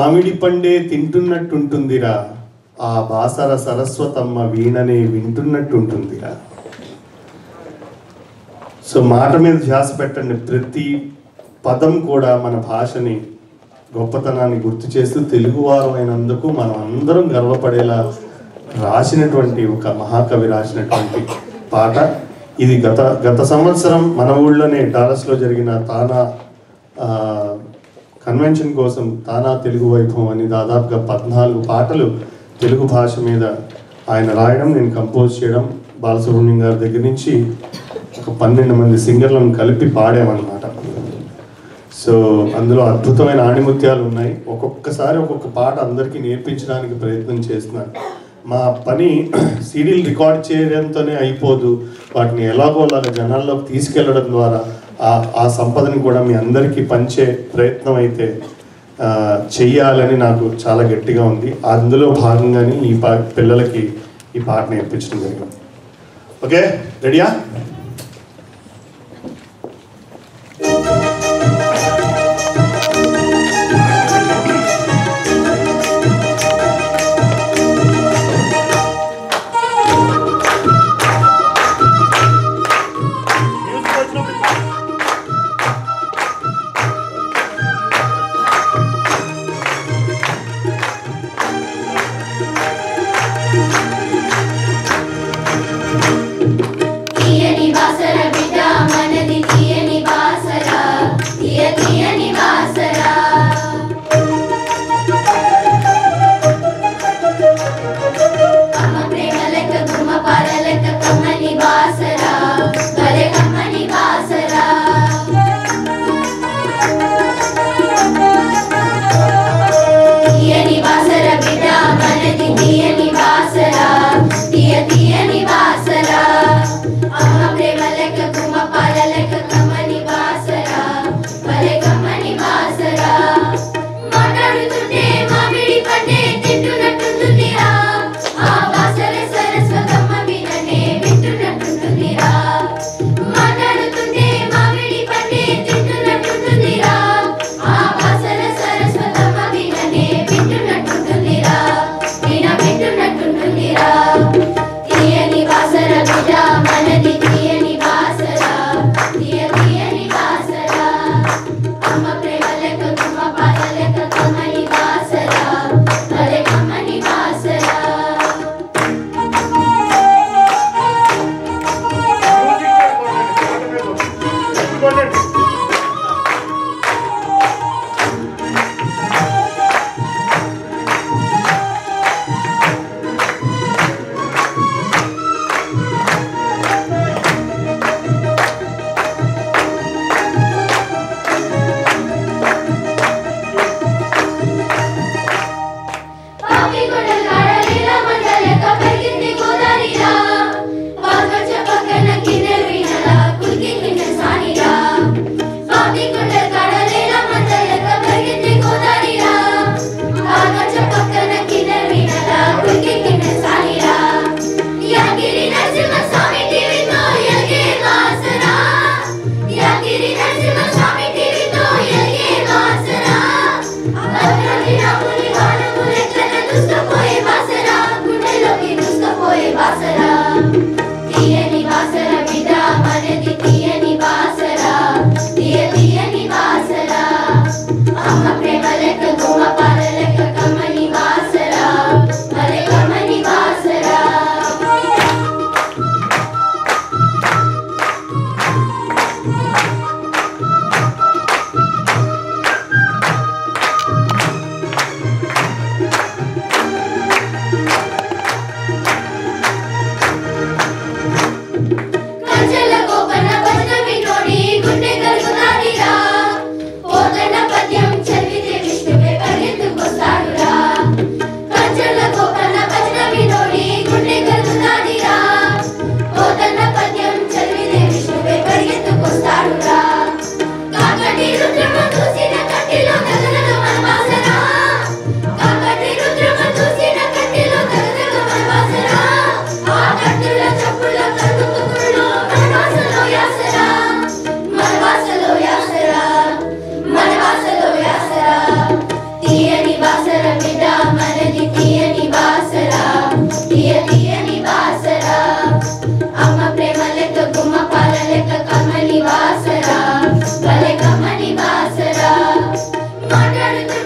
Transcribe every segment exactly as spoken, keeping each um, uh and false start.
మామిడి పండే తింటున్నట్టుంటుందిరా, ఆ బాసర సరస్వతమ్మ వీణనే వింటున్నట్టుంటుందిరా. సో మాట మీద ధ్యాస పెట్టండి. ప్రతి పదం కూడా మన భాషని గొప్పతనాన్ని గుర్తు చేస్తూ తెలుగువారు అయినందుకు మనం అందరం గర్వపడేలా రాసినటువంటి ఒక మహాకవి రాసినటువంటి పాట ఇది. గత గత సంవత్సరం మన ఊళ్ళోనే డాలస్లో జరిగిన తానా కన్వెన్షన్ కోసం తానా తెలుగు వైభవం అని దాదాపుగా పద్నాలుగు పాటలు తెలుగు భాష మీద ఆయన రాయడం, నేను కంపోజ్ చేయడం, బాలసుబ్రహ్మణ్యం గారి దగ్గర నుంచి ఒక పన్నెండు మంది సింగర్లను కలిపి పాడామన్నమాట. సో అందులో అద్భుతమైన ఆణిముత్యాలు ఉన్నాయి. ఒక్కొక్కసారి ఒక్కొక్క పాట అందరికీ నేర్పించడానికి ప్రయత్నం చేస్తున్నాను. మా పని సీడీలు రికార్డ్ చేయడంతోనే అయిపోదు, వాటిని ఎలాగోలాగా జనాల్లోకి తీసుకెళ్లడం ద్వారా ఆ ఆ సంపదని కూడా మీ అందరికీ పంచే ప్రయత్నం అయితే చెయ్యాలని నాకు చాలా గట్టిగా ఉంది. అందులో భాగంగానే ఈ పా పిల్లలకి ఈ పాట నేర్పించడం జరిగింది. ఓకే, రెడీయా?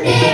ఓకే